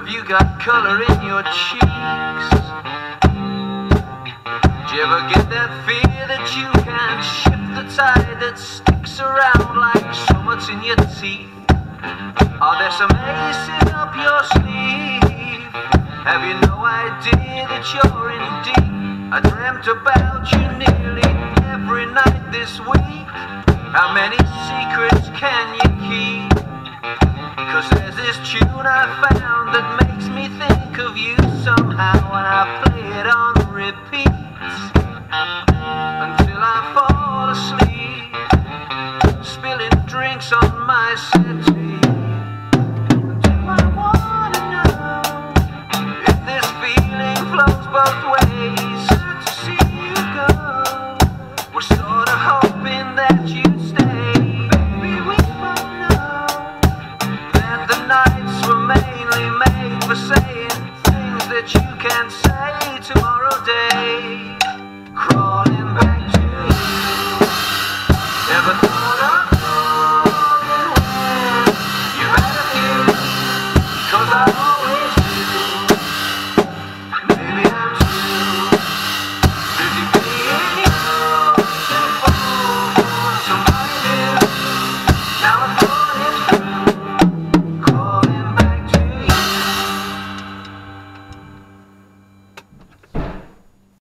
Have you got color in your cheeks? Do you ever get that fear that you can't shift the tide that sticks around like so much in your teeth? Are there some aces up your sleeve? Have you no idea that you're in deep? I dreamt about you nearly every night this week. How many secrets can you keep? 'Cause there's this tune I found that makes me think of you somehow, and I play it on repeat until I fall asleep, spilling drinks on my set.